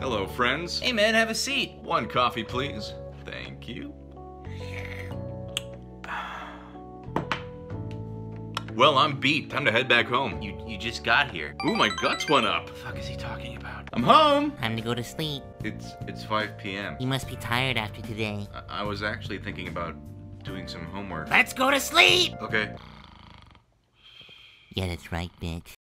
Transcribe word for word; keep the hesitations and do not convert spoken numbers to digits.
Hello, friends. Hey man, have a seat. One coffee, please. Thank you. Well, I'm beat. Time to head back home. You you just got here. Ooh, my guts went up. What the fuck is he talking about? I'm home. Time to go to sleep. It's it's five p m You must be tired after today. I, I was actually thinking about doing some homework. Let's go to sleep! Okay. Yeah, that's right, bitch.